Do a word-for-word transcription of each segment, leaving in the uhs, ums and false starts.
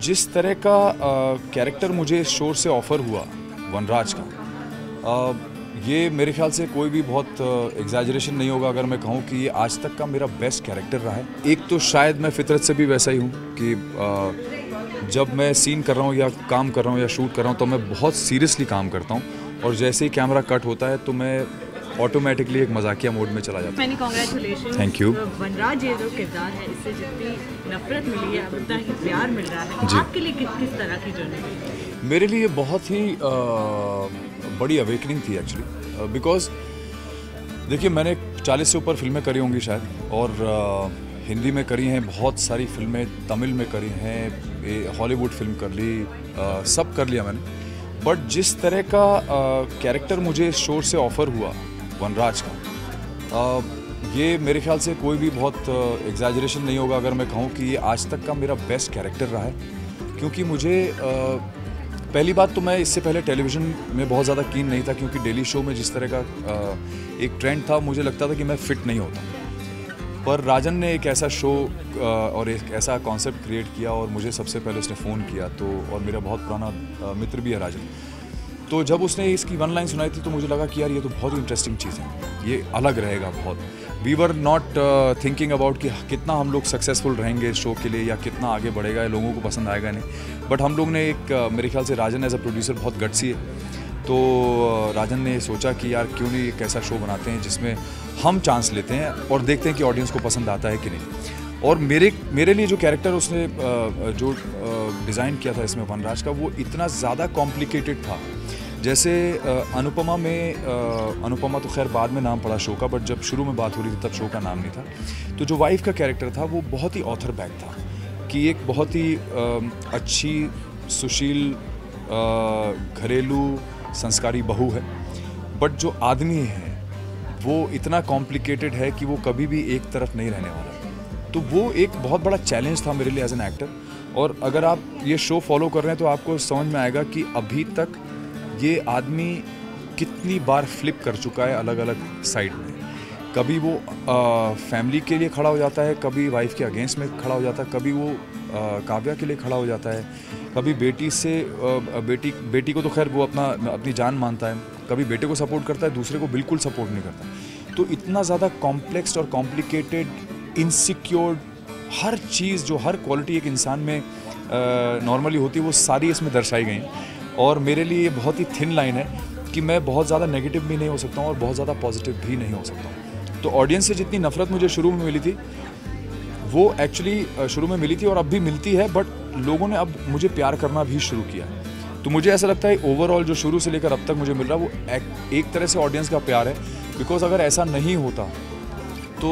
जिस तरह का कैरेक्टर मुझे इस शो से ऑफ़र हुआ वनराज का, आ, ये मेरे ख्याल से कोई भी बहुत एग्जैजरेशन नहीं होगा अगर मैं कहूँ कि ये आज तक का मेरा बेस्ट कैरेक्टर रहा है। एक तो शायद मैं फितरत से भी वैसा ही हूँ कि आ, जब मैं सीन कर रहा हूँ या काम कर रहा हूँ या शूट कर रहा हूँ तो मैं बहुत सीरियसली काम करता हूँ, और जैसे ही कैमरा कट होता है तो मैं ऑटोमेटिकली एक मजाकिया मोड में चला जाता हूँ। कांग्रेचुलेशन। Thank you. वनराज ये जो किरदार है, इससे जितनी नफरत मिली है उतना ही प्यार मिल रहा है, आपके लिए किस किस तरह की जर्नी? मेरे लिए बहुत ही आ, बड़ी अवेकनिंग थी एक्चुअली, बिकॉज देखिए मैंने चालीस से ऊपर फिल्में करी होंगी शायद, और आ, हिंदी में करी हैं बहुत सारी फिल्में, तमिल में करी हैं, हॉलीवुड फिल्म कर ली, आ, सब कर लिया मैंने। बट जिस तरह का कैरेक्टर मुझे इस शो से ऑफ़र हुआ वनराज का, आ, ये मेरे ख्याल से कोई भी बहुत एग्जैजरेशन नहीं होगा अगर मैं कहूँ कि ये आज तक का मेरा बेस्ट कैरेक्टर रहा है। क्योंकि मुझे आ, पहली बात तो मैं इससे पहले टेलीविज़न में बहुत ज़्यादा कीन नहीं था, क्योंकि डेली शो में जिस तरह का आ, एक ट्रेंड था, मुझे लगता था कि मैं फ़िट नहीं होता। पर राजन ने एक ऐसा शो और एक ऐसा कॉन्सेप्ट क्रिएट किया, और मुझे सबसे पहले उसने फ़ोन किया तो, और मेरा बहुत पुराना मित्र भी है राजन। तो जब उसने इसकी वन लाइन सुनाई थी तो मुझे लगा कि यार ये तो बहुत ही इंटरेस्टिंग चीज़ है, ये अलग रहेगा बहुत। We were not thinking about कि कितना हम लोग सक्सेसफुल रहेंगे इस शो के लिए, या कितना आगे बढ़ेगा, या लोगों को पसंद आएगा नहीं। बट हम लोग ने एक uh, मेरे ख्याल से राजन एज अ प्रोड्यूसर बहुत गट्सी है, तो uh, राजन ने सोचा कि यार क्यों नहीं एक ऐसा शो बनाते हैं जिसमें हम चांस लेते हैं और देखते हैं कि ऑडियंस को पसंद आता है कि नहीं। और मेरे मेरे लिए जो कैरेक्टर उसने uh, जो डिज़ाइन uh, किया था इसमें वनराज का, वो इतना ज़्यादा कॉम्प्लिकेटेड था। जैसे अनुपमा में, अनुपमा तो खैर बाद में नाम पड़ा शो का, बट जब शुरू में बात हो रही थी तब शो का नाम नहीं था। तो जो वाइफ का कैरेक्टर था वो बहुत ही ऑथर बैक था, कि एक बहुत ही अच्छी सुशील घरेलू संस्कारी बहू है, बट जो आदमी है वो इतना कॉम्प्लिकेटेड है कि वो कभी भी एक तरफ नहीं रहने वाला। तो वो एक बहुत बड़ा चैलेंज था मेरे लिए एज एन एक्टर। और अगर आप ये शो फॉलो कर रहे हैं तो आपको समझ में आएगा कि अभी तक ये आदमी कितनी बार फ्लिप कर चुका है अलग अलग साइड में। कभी वो आ, फैमिली के लिए खड़ा हो जाता है, कभी वाइफ के अगेंस्ट में खड़ा हो जाता है, कभी वो आ, काव्या के लिए खड़ा हो जाता है, कभी बेटी से आ, बेटी बेटी को तो खैर वो अपना अपनी जान मानता है, कभी बेटे को सपोर्ट करता है, दूसरे को बिल्कुल सपोर्ट नहीं करता। तो इतना ज़्यादा कॉम्प्लेक्स और कॉम्प्लिकेटेड, इनसिक्योर्ड, हर चीज़ जो हर क्वालिटी एक इंसान में नॉर्मली होती है वो सारी इसमें दर्शाई गई हैं। और मेरे लिए ये बहुत ही थिन लाइन है कि मैं बहुत ज़्यादा नेगेटिव भी नहीं हो सकता हूँ और बहुत ज़्यादा पॉजिटिव भी नहीं हो सकता हूँ। तो ऑडियंस से जितनी नफ़रत मुझे शुरू में मिली थी वो एक्चुअली शुरू में मिली थी और अब भी मिलती है, बट लोगों ने अब मुझे प्यार करना भी शुरू किया। तो मुझे ऐसा लगता है ओवरऑल जो शुरू से लेकर अब तक मुझे मिल रहा है वो एक, एक तरह से ऑडियंस का प्यार है। बिकॉज अगर ऐसा नहीं होता तो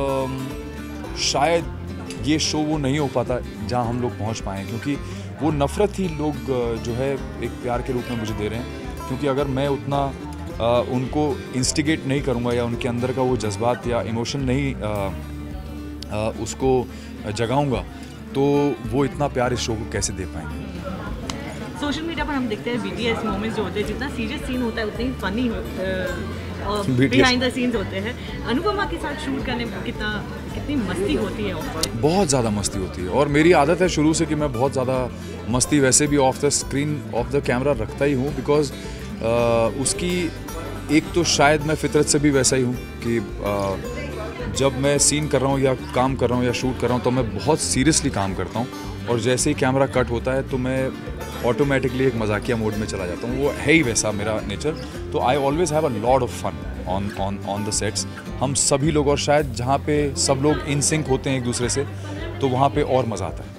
आ, शायद ये शो वो नहीं हो पाता जहाँ हम लोग पहुँच पाएँ, क्योंकि वो नफ़रत ही लोग जो है एक प्यार के रूप में मुझे दे रहे हैं। क्योंकि अगर मैं उतना आ, उनको इंस्टिगेट नहीं करूँगा या उनके अंदर का वो जज्बात या इमोशन नहीं आ, आ, उसको जगाऊँगा तो वो इतना प्यार इस शो को कैसे दे पाएंगे। सोशल मीडिया पर हम देखते हैं बीटीएस मोमेंट्स जो होते हैं, जितना सीरियस सीन होता है उतने ही फनी और बिहाइंड द सीन्स होते हैं। अनुपमा के साथ शूट करने में कितना कितनी मस्ती होती है? बहुत ज़्यादा मस्ती होती है, और मेरी आदत है शुरू से कि मैं बहुत ज़्यादा मस्ती वैसे भी off the screen off the camera रखता ही हूँ। बिकॉज उसकी एक तो शायद मैं फितरत से भी वैसा ही हूँ कि आ, जब मैं सीन कर रहा हूँ या काम कर रहा हूँ या शूट कर रहा हूँ तो मैं बहुत सीरियसली काम करता हूँ, और जैसे ही कैमरा कट होता है तो मैं ऑटोमेटिकली एक मजाकिया मोड में चला जाता हूँ। वो है ही वैसा मेरा नेचर। तो I always have a lot of fun on on on the sets. हम सभी लोग, और शायद जहाँ पे सब लोग इन सिंक होते हैं एक दूसरे से, तो वहाँ पे और मज़ा आता है।